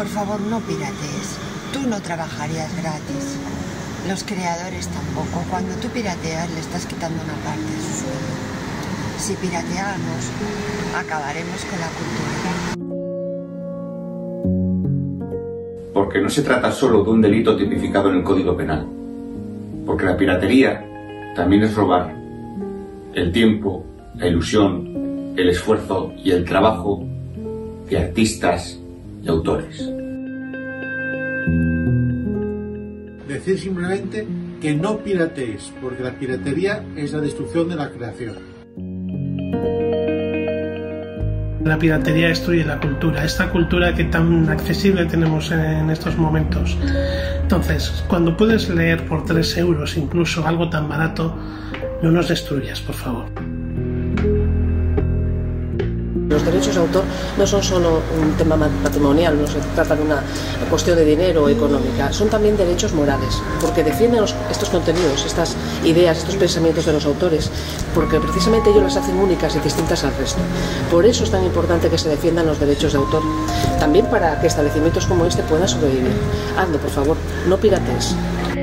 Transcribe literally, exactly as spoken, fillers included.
por favor, no piratees. Tú no trabajarías gratis. Los creadores tampoco. Cuando tú pirateas, le estás quitando una parte de su sueldo. Si pirateamos, acabaremos con la cultura. Porque no se trata solo de un delito tipificado en el Código Penal. Porque la piratería también es robar el tiempo, la ilusión, el esfuerzo y el trabajo de artistas y autores. Decir simplemente que no piratees, porque la piratería es la destrucción de la creación. La piratería destruye la cultura, esta cultura que tan accesible tenemos en estos momentos. Entonces, cuando puedes leer por tres euros incluso algo tan barato, no nos destruyas, por favor. Los derechos de autor no son solo un tema patrimonial, no se trata de una cuestión de dinero o económica, son también derechos morales, porque defienden los, estos contenidos, estas ideas, estos pensamientos de los autores, porque precisamente ellos las hacen únicas y distintas al resto. Por eso es tan importante que se defiendan los derechos de autor, también para que establecimientos como este puedan sobrevivir. Hazlo, por favor, no piratees.